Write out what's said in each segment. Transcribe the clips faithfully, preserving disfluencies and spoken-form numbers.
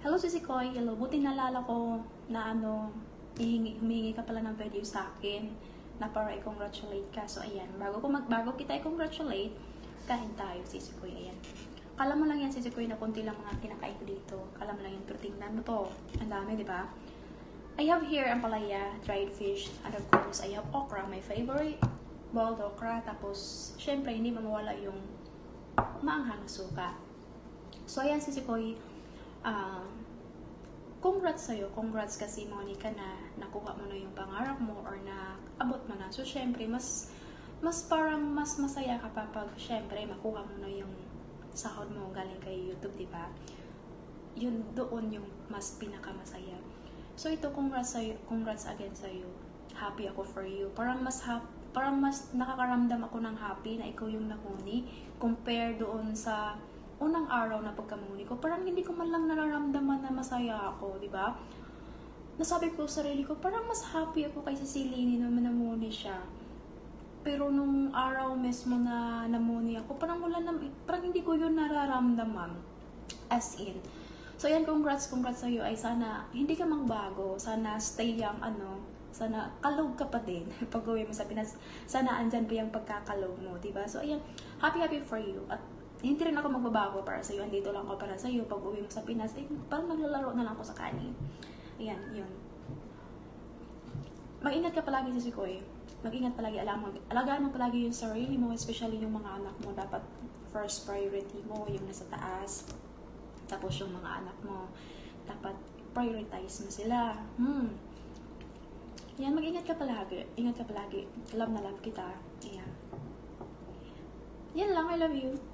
Hello, Sisi Koy. Hello. Buti nalala ko na ano, hihingi, humingi ka pala ng video sa akin na para i-congratulate ka. So, ayan. Bago, ko mag, bago kita i-congratulate, kain tayo, Sisi Koy. Ayan. Kala mo lang yan, Sisi Koy, na konti lang mga kinakain ko dito. Kala mo lang yan, pero tingnan mo to. Ang dami, di ba? I have here ampalaya, dried fish, and of course, I have okra, my favorite. Boiled okra. Tapos, syempre, hindi mawala yung maanghang suka. So, ayan, Sisi Koy. Uh, congrats sa'yo. Congrats kasi, Monica, na nakuha mo na yung pangarap mo or na abot mo na. So, syempre, mas mas parang mas masaya ka pa pag, syempre, makuha mo na yung sahod mo galing kay YouTube, di ba? Yun, doon yung mas pinakamasaya. So, ito, congrats sa'yo. Congrats again sa'yo. Happy ako for you. Parang mas happy, parang mas nakakaramdam ako ng happy na ikaw yung namuni compare doon sa unang araw na pagkamuni ko. Parang hindi ko man lang nararamdaman na masaya ako, di ba? Nasabi ko sa sarili ko, parang mas happy ako kay si Lini nung namuni siya. Pero nung araw mismo na namuni ako, parang wala na, parang hindi ko yun nararamdaman. As in. So yan, congrats, congrats sa'yo. Ay sana, hindi ka magbago. Sana stay yung ano, sana kalog ka pa din pag uwi mo sa Pinas. Sana andyan pa yung pagkakalog mo, diba? So ayan, happy happy for you. At hindi rin ako magbabago para sa'yo. Andito lang ako para sa'yo. Pag uwi mo sa Pinas, eh, parang naglalaro na lang ako sa kanin. Ayan, yun. Mag-ingat ka palagi, Sisi Koy. Mag-ingat palagi. Alam mo, alagaan mo palagi yung sarili mo, especially yung mga anak mo. Dapat first priority mo, yung nasa taas. Tapos yung mga anak mo, dapat prioritize mo sila. Hmm. Yan, mag-ingat ka palagi. Ingat ka palagi. Love na love kita. Ayan. Yan lang, I love you.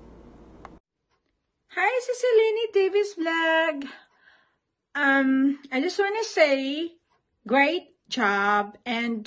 Hi, Cecilini Davis Vlog. Um, I just want to say, great job, and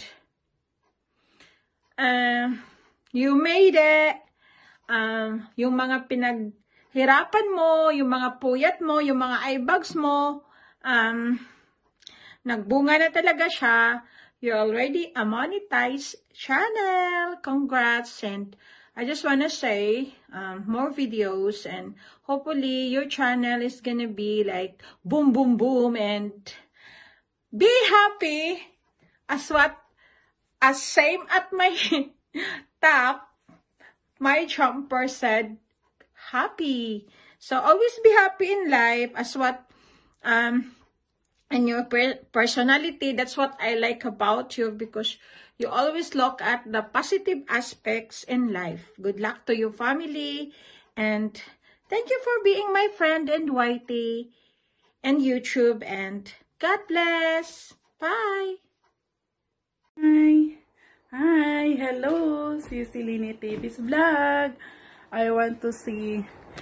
uh, you made it. Um, yung mga pinaghirapan mo, yung mga puyat mo, yung mga eye bags mo, um, nagbunga na talaga siya. You're already a monetized channel. Congrats, and I just want to say um, more videos, and hopefully your channel is gonna be like boom, boom, boom, and be happy as what, as same at my top, my jumper said, happy. So always be happy in life as what, um, and your per personality, that's what I like about you, because you always look at the positive aspects in life. Good luck to your family, and thank you for being my friend and Whitey and YouTube, and God bless. Bye. Hi. Hi. Hello. Cecilini Davis Vlog. I want to say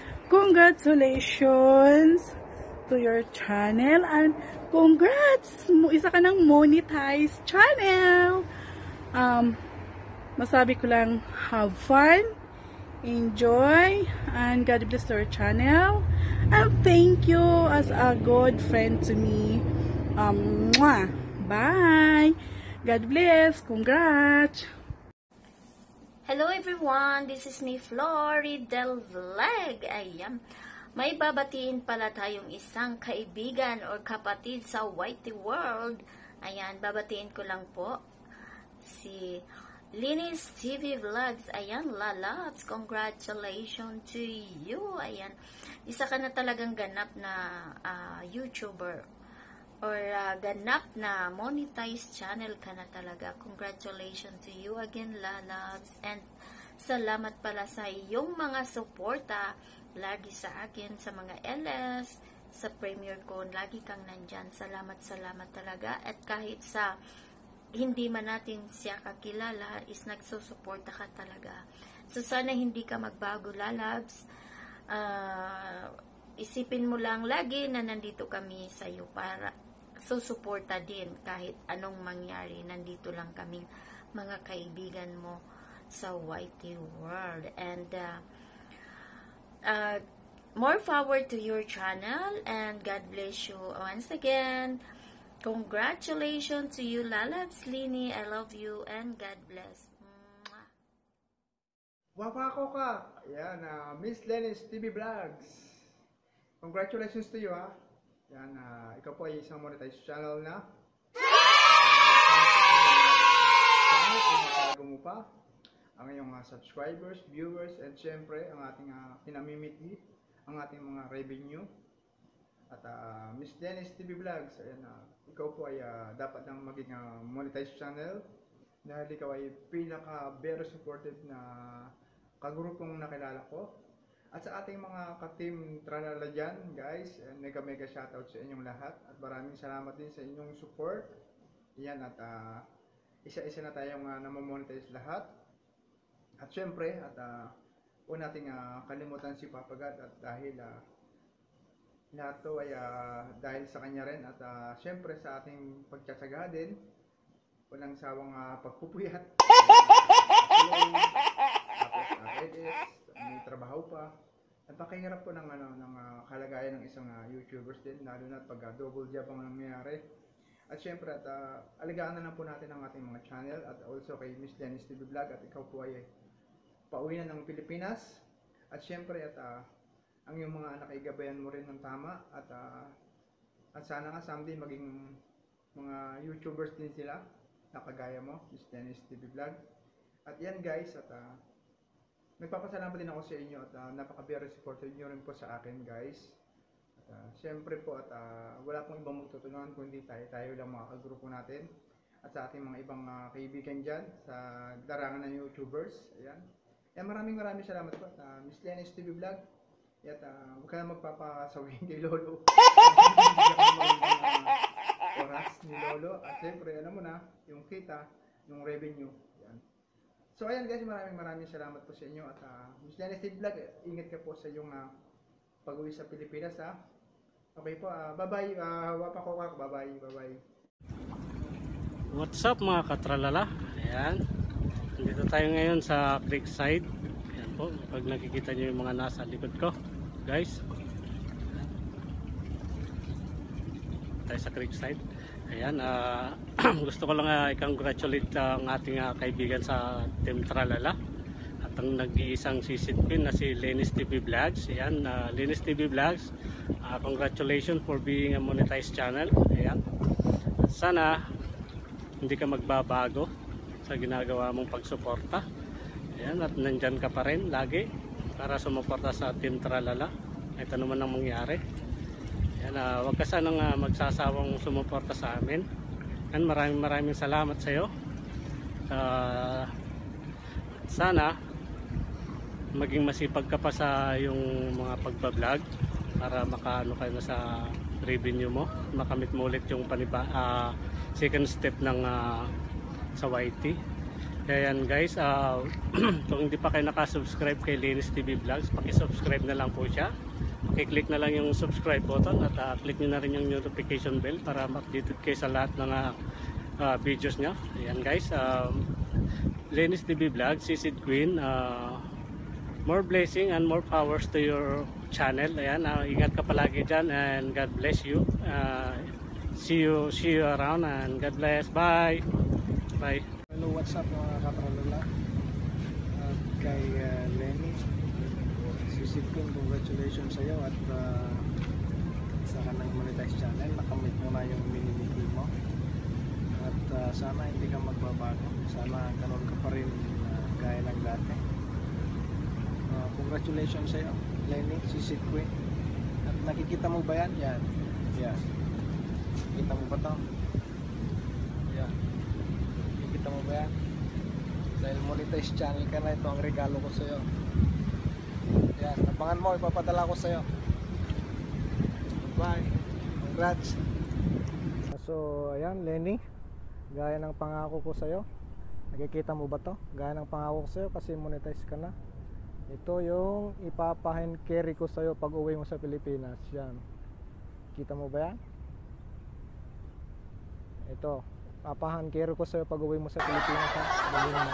congratulations to your channel, and congrats! Isa ka ng monetized channel. Um, masabi ko lang, have fun, enjoy, and God bless your channel. And thank you as a good friend to me. Um, mwah. Bye! God bless! Congrats! Hello everyone! This is me, Flory Del Vlog. Ayan. May babatiin pala tayong isang kaibigan or kapatid sa Whitey World. Ayan, babatiin ko lang po si Linis T V Vlogs. Ayan, lalats, congratulations to you. Ayan, isa ka na talagang ganap na uh, YouTuber or uh, ganap na monetized channel ka na talaga. Congratulations to you again, lalats. And salamat pala sa iyong mga suporta lagi sa akin, sa mga L S, sa Premier ko, lagi kang nandyan. Salamat, salamat talaga. At kahit sa hindi man natin siya kakilala, is nagsusuporta ka talaga. So, sana hindi ka magbago, lalabs. Uh, isipin mo lang lagi na nandito kami sa iyo para susuporta din kahit anong mangyari. Nandito lang kaming mga kaibigan mo sa Whitey World. And, uh, uh, more power to your channel, and God bless you once again. Congratulations to you, Lalabs Lini. I love you and God bless. Mwah. Wapa ko ka. Ayan, uh, Miss Lenis T V Vlogs. Congratulations to you, ha. Yan, ah, ikaw po ay isang monetized channel na. Channel kung mapalago mo pa ang iyong mga subscribers, viewers, and syempre ang ating uh, pinamimiti, ang ating mga revenue. At uh, Miss Dennis T V Vlogs, ayan, uh, ikaw po ay uh, dapat nang maging uh, monetized channel dahil ikaw ay pinaka very supportive na kagrupong nakilala ko. At sa ating mga ka-team Tralala dyan, guys, mega mega shoutout sa inyong lahat at maraming salamat din sa inyong support. Yan, at uh, isa-isa na tayong uh, namamonetize lahat. At syempre, at uh, huwag nating uh, kalimutan si Papa God at dahil uh, lahat to ay uh, dahil sa kanya rin at uh, syempre sa ating pagtsatsaga din, walang sawang uh, pagpupuyat. Tapos uh, edits, may trabaho pa. At pakihirap po ng, ano, ng uh, kalagayan ng isang uh, YouTubers din, lalo na pag uh, double job ang nangyayari. At syempre, at uh, aligaan na lang po natin ang ating mga channel at also kay Miss Dennis T V Vlog at ikaw po ay pauwi na ng Pilipinas. At syempre, at uh, ang iyong mga anak ay gabayan mo rin ng tama at, uh, at sana nga someday maging mga YouTubers din sila na kagaya mo, Miss Dennis T V Vlog. At yan guys, at uh, nagpapasalamat din ako sa inyo at uh, napaka-very supportive nyo rin po sa akin guys. At uh, syempre po at uh, wala pong ibang magtutulungan kundi tayo, tayo lang mga kagrupo natin. At sa ating mga ibang uh, kaibigan dyan sa darangan ng YouTubers. Ayan. Ayan, maraming maraming salamat po at uh, Miss Dennis T V Vlog. At uh, huwag ka na magpapasawin kay Lolo. Oras ni Lolo. At syempre, alam mo na, yung kita, yung revenue. Yan. So ayan guys, maraming maraming salamat po sa inyo. At uh, Miss Dennis T V Vlog, ingat ka po sa iyong uh, pag-uwi sa Pilipinas ha. Okay po, uh, bye-bye. Uh, wapa ko ka, bye-bye, bye-bye. What's up mga katralala? Ayan. Nandito tayo ngayon sa Creekside. Ayan po, pag nakikita nyo yung mga nasa likod ko. Guys. Tayo sa Creekside. Ayan, uh, gusto ko lang uh, i-congratulate uh, ang ating uh, kaibigan sa Team Tralala. At ang nag-iisang sisid queen na si Lenny's T V Vlogs. Ayan, uh, Lenny's T V Vlogs. Uh, congratulations for being a monetized channel. Ayan. Sana hindi ka magbabago sa ginagawa mong pagsuporta. Ayan, at nandyan ka pa rin lagi para sumuporta sa Team Tralala. Ito naman ang mangyari. Ayan, uh, huwag ka sanang uh, magsasawang sumuporta sa amin. Ayan, maraming maraming salamat sa iyo. Uh, sana maging masipag ka pa sa yung mga pagbablog para makaano kayo na sa revenue mo, makamit mo ulit yung paniba, uh, second step ng uh, sa Y T. Kaya yan guys, uh, kung hindi pa kayo nakasubscribe kay Lenny's T V Vlogs, pakisubscribe na lang po siya. Pakiclick na lang yung subscribe button at uh, click nyo na rin yung notification bell para ma-updated kayo sa lahat ng uh, uh, videos nya. Ayan guys, uh, Lenny's T V Vlogs, Sisid Queen, uh, more blessing and more powers to your channel. Ayan, uh, ingat ka palagi dyan and God bless you. Uh, see you see you around and God bless. Bye. Bye. Hello, what's up mga katralala? At kay uh, Lenny, sisid ko, congratulations sa iyo at uh, sa kanang monetized channel. Nakamit mo na yung minimiti mo. At uh, sana hindi ka magbabago. Sana karoon ka pa rin uh, gaya ng dati. Uh, congratulations sa iyo, Lenny, sisid ko. At nakikita mo ba yan? Yan. Yan. Kita mo ba ito? Yan. Kita mo ba yan? Dahil monetized channel ka na, ito ang regalo ko sa iyo. Yan, abangan mo, ipapadala ko sa iyo. Bye. Congrats. So, ayan, Lenny. Gaya ng pangako ko sa iyo. Nakikita mo ba to? Gaya ng pangako ko sa iyo kasi monetize ka na. Ito yung ipapahin carry ko sa iyo pag uwi mo sa Pilipinas. Yan. Kita mo ba yan? Ito. Papahan carry ko sa iyo pag uwi mo sa Pilipinas. Ha? Dali mo.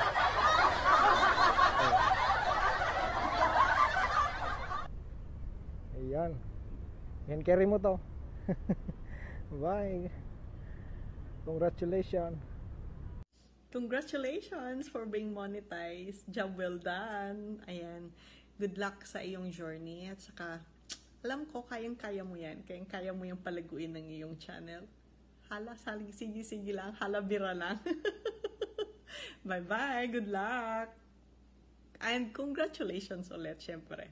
Ayan. Yan carry mo to. Bye. Congratulations. Congratulations for being monetized. Job well done. Ayan. Good luck sa iyong journey. At saka, Alam ko, kayang-kaya mo yan. Kayang-kaya mo yung palaguin ng iyong channel. Hala, saling sige-sige lang. Hala, bira lang. Bye-bye. Good luck. And congratulations ulit, syempre.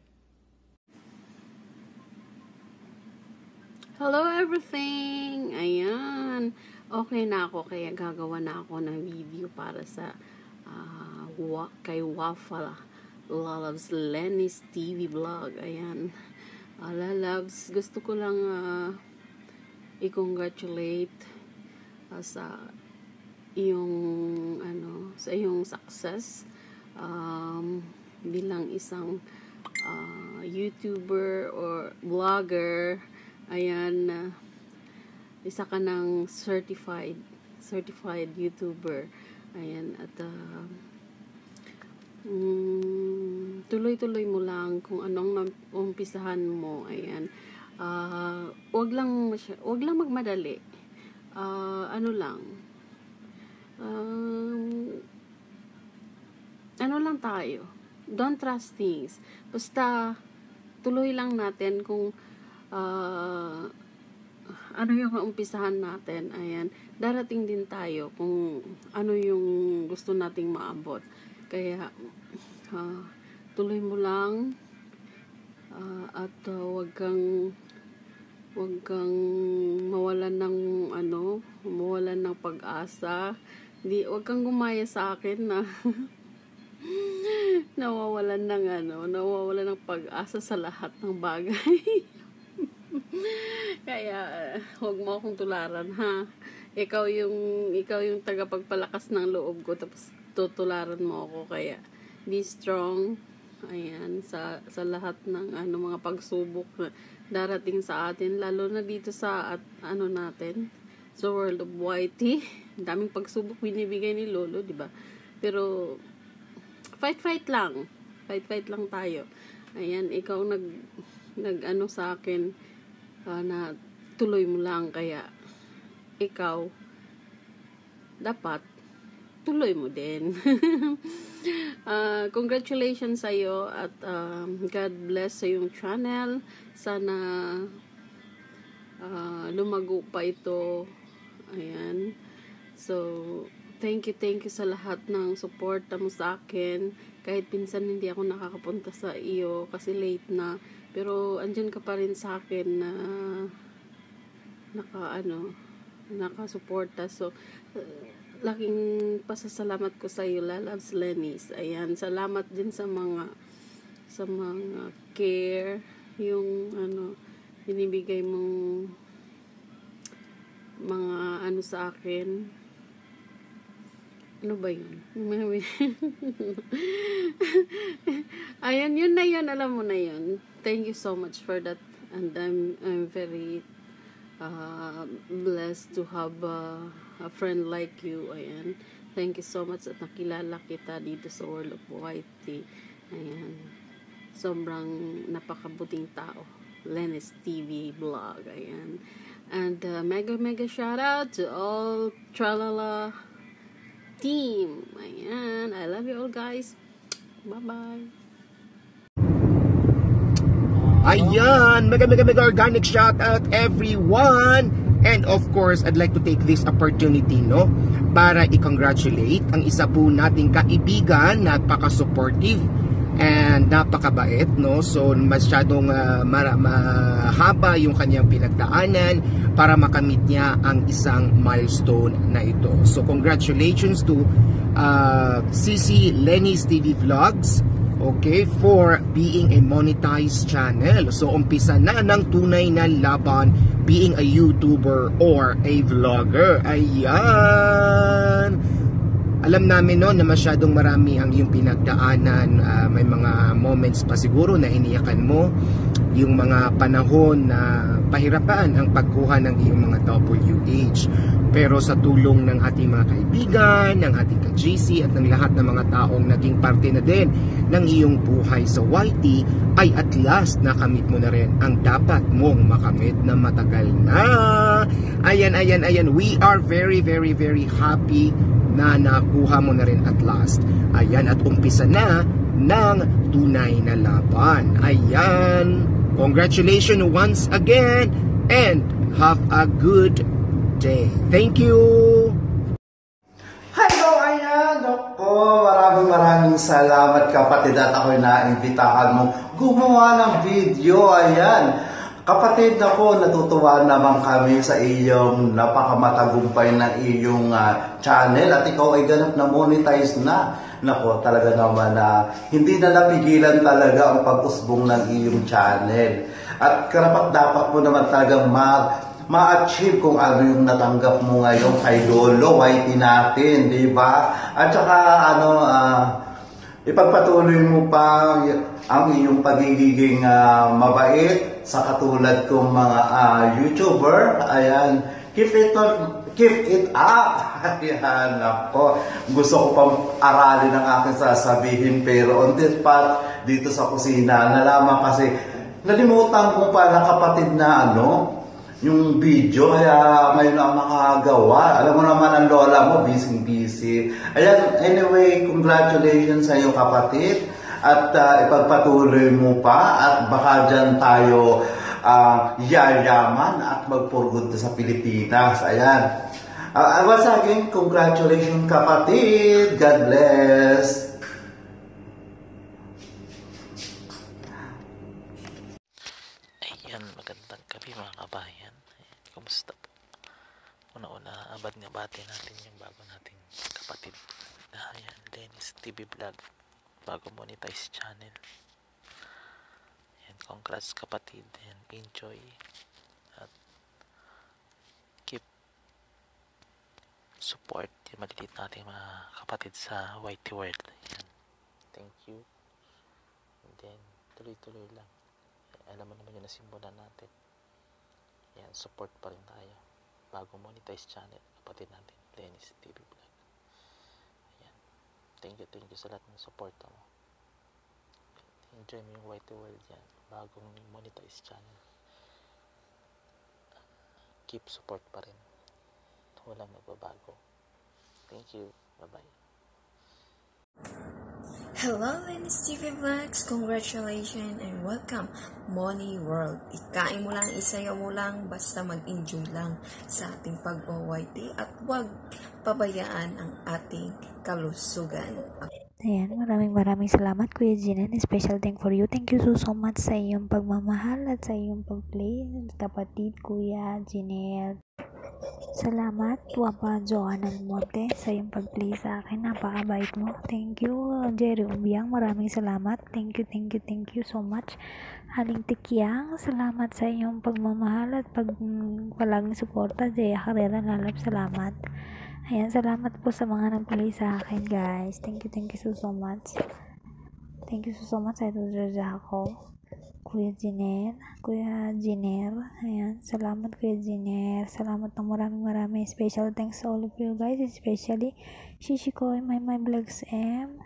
Hello everything! Ayan. Okay na ako, kaya gagawa na ako ng video para sa uh, wa kay Wafa Loves Lenny's T V vlog. Ayan. Uh, Loves, gusto ko lang uh, i-congratulate uh, sa iyong ano, sa iyong success um, bilang isang uh, YouTuber or vlogger. Ayan, uh, isa ka ng certified certified YouTuber. Ayan, at uh, um, tuloy-tuloy mo lang kung anong umpisahan mo. Ayan, uh, wag lang masya, wag lang magmadali. Uh, ano lang, um, ano lang tayo, don't trust things, basta tuloy lang natin kung uh, ano yung umpisahan natin. Ayan, darating din tayo kung ano yung gusto nating maabot. Kaya uh, tuloy mo lang uh, at uh, wag kang wag kang mawalan ng ano, mawalan ng pag-asa. Di, wag kang gumaya sa akin na nawawalan ng ano, nawawalan ng pag-asa sa lahat ng bagay. Kaya uh, huwag mo akong tularan, ha. Ikaw yung ikaw yung tagapagpalakas ng loob ko, tapos tutularan mo ako. Kaya be strong. Ayan, sa sa lahat ng ano mga pagsubok na darating sa atin, lalo na dito sa at ano natin, sa world of Y T. Daming pagsubok binibigay ni Lolo, di ba? Pero fight fight lang. Fight fight lang tayo. Ayan, ikaw nag nag ano sa akin uh, na tuloy mo lang, kaya ikaw dapat tuloy mo din. uh, congratulations sa iyo at um, God bless sa iyong channel. Sana uh, lumago pa ito. Ayan. So, thank you, thank you sa lahat ng support mo sa akin. Kahit pinsan hindi ako nakakapunta sa iyo kasi late na. Pero andyan ka pa rin sa akin na naka ano, nakasuporta. So, uh, laking pasasalamat ko sa iyo, Loves Lenny's. Ayan, salamat din sa mga sa mga care, yung ano binibigay mong mga ano sa akin. Ano ba yun? Ayan, yun na yun, alam mo na yun. Thank you so much for that, and I'm I'm very uh, blessed to have uh, a friend like you. Ayan, thank you so much at nakilala kita dito sa world of Y T. Ayan, sobrang napakabuting tao, Lenny's T V vlog. Ayan, and uh, mega mega shout out to all Tralala team. Ayan, I love you all, guys. Bye bye. Ayan, mega mega mega organic shout out everyone. And of course, I'd like to take this opportunity, no, para i-congratulate ang isa po nating kaibigan, napaka-supportive and napakabait, no. So masyadong uh, mahaba yung kanyang pinagdaanan para makamit niya ang isang milestone na ito. So congratulations to uh, C C Lenny's T V Vlogs, okay, for being a monetized channel. So umpisa na ng tunay na laban being a YouTuber or a vlogger. Ayan, alam namin no na masyadong marami ang iyong pinagdaanan. Uh, may mga moments pa siguro na iniyakan mo, yung mga panahon na pahirapan ang pagkuha ng iyong mga W H. Pero sa tulong ng ating mga kaibigan, ng ating ka-G C at ng lahat ng mga taong naging parte na din ng iyong buhay sa Y T, ay at last nakamit mo na rin ang dapat mong makamit na matagal na. Ayan, ayan, ayan. We are very, very, very happy na nakuha mo na rin at last. Ayan, at umpisa na ng tunay na laban. Ayan, Congratulations once again and have a good day. Thank you! Hello, ayan! Ako, maraming maraming salamat kapatid at ako'y naimbitahan mo gumawa ng video. Ayan, kapatid ako, natutuwa naman kami sa iyong napakamatagumpay ng iyong uh, channel at ikaw ay ganap na monetize na. Nako, talaga naman na uh, hindi na napigilan talaga ang pag-usbong ng iyong channel. At karapat dapat mo naman talaga ma- ma-achieve kung ano yung natanggap mo ngayon kay Lolo Whitey natin, di ba? At saka ano, uh, ipagpatuloy mo pa ang iyong pagiging uh, mabait sa katulad kong mga uh, YouTuber. Ayan, keep it on, keep it up. Ayan, ako. Gusto ko pang aralin ang aking sasabihin pero on this part, dito sa kusina, nalaman kasi nalimutan ko pa na kapatid na ano, yung video, kaya ngayon ang makagawa. Alam mo naman ang lola mo, busy-busy. Ayan, anyway, congratulations sa iyo kapatid. At uh, ipagpatuloy mo pa at baka dyan tayo uh, yayaman at magpurgod sa Pilipinas. Ayan. Uh, once again, congratulations kapatid. God bless. Ayan, magandang gabi mga kabayan. Kumusta po? Una-una, abad nga bati natin yung bago nating kapatid. Ayan, Dennis T V Vlog. Bago monetize channel. Ayan, congrats kapatid. Ayan, enjoy. At keep support yung malilit natin mga kapatid sa Whitey World. Ayan, thank you. And then, tuloy-tuloy lang. Alam mo naman yung nasimbolan natin. Ayan, support pa rin tayo. Bago monetize channel, kapatid natin, Dennis T V Vlog. Ayan. Thank you, thank you sa lahat ng support mo. Enjoy mo yung Whitey World yan. Bagong monetize channel. Keep support pa rin. Walang nagbabago. Thank you. Bye-bye. Hello, Dennis T V Vlogs! Congratulations and welcome, Money World! Ikain mo lang, isayaw mo lang, basta mag-enjoy lang sa ating pag-O Y T at huwag pabayaan ang ating kalusugan. Ayan, maraming maraming salamat Kuya Jinel. Special thank for you. Thank you so so much sa iyong pagmamahal at sa iyong pag-play. Kapatid Kuya Jinel. Salamat, Wapa Joanna Monte, sa iyong pag-play sa akin. Napakabait mo. Thank you, Jerry Umbiang. Maraming salamat. Thank you, thank you, thank you so much. Haling Tikyang, salamat sa iyong pagmamahal at pag palaging suporta. Jaya Carrera Lalab, salamat. Ayan, salamat po sa mga nag-play sa akin, guys. Thank you, thank you so so much. Thank you so so much sa ito, ako. Kuya Jiner, Kuya Jiner, ayan, salamat Kuya Jiner, salamat ng maraming maraming special thanks to all of you guys, especially Shishikoy, My My Vlogs M,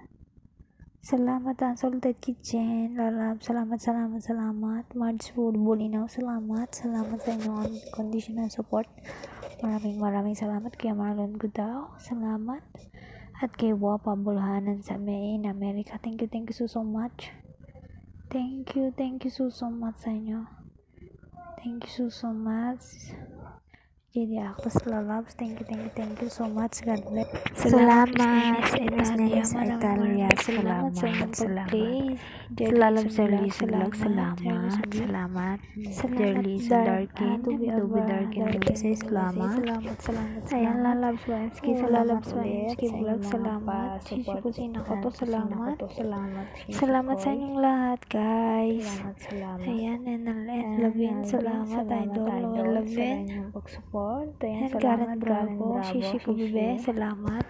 salamat Unsalted Kitchen, Lalab, salamat, salamat, salamat, Marge Food, Bulinaw, salamat, salamat sa inyong conditional support, maraming maraming salamat, Kuya Marlon Gudao, salamat, at kay Wapa Bulhanan sa Maine, America, thank you, thank you so so much. Thank you, thank you so so much sa inyo. Thank you so so much. Jadi Actos Lalabs, thank you, thank you, thank you so much. God bless. Salamat sa Italia, Italia, salamat sa inyong pag-play. Salamat sa Lisa Vlog, salamat, salamat. Jerly sa Darkin, Tubi Darkin, Lucy, salamat. Ayan, Lalabs Wensky, salamat Wensky Vlog, salamat. Sisikusin ako to, salamat. Salamat sa inyong lahat, guys. Ayan, and Lavin, salamat, idol, Lavin. And Karen Bravo, Shishi Kubibe, salamat.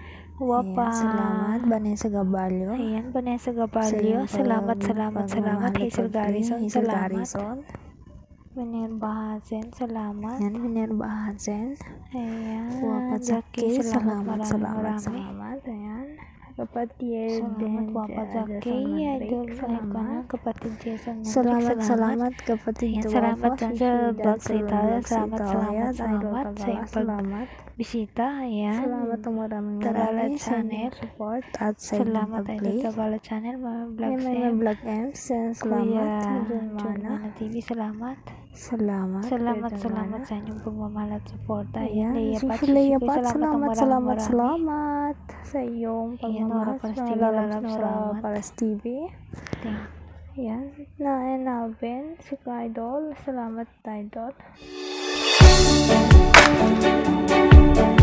Wapa, salamat. Vanessa Gabalio, ayan, Vanessa Gabalio, salamat, salamat, salamat. Hazel Garrison, salamat. Minerva Hazen, salamat. Ayan, Minerva Hazen. Ayan, Wapa Zaki, salamat, salamat, salamat. Ayan, kapatid. Salamat Papa Zaki, Idol Icona, kapatid Jason. Selamat, selamat kapatid. Salamat sa vlog kita. Selamat, selamat, selamat sa iyong pagbisita. Ayan. Selamat ang maraming Tagala maraming Channel. support at sa Salamat inyong Idol pag-play. Tagala Channel, mga vlog May mga vlog ends. Salamat. Jumana T V, salamat. Salamat. Salamat, Kuya salamat Jumana. sa inyong pagmamahal at suporta. Ayan, Leia si Pat, Leia Sisikoy, Pat, salamat, ang salamat, marami-marami. salamat sa iyong Ayan, Nora pagmamahal. Paras Sa T V, Lalabs Lalabs, Nora salamat. Paras T V. Thank Ayan, na Nalvin, si Idol. Salamat, Idol.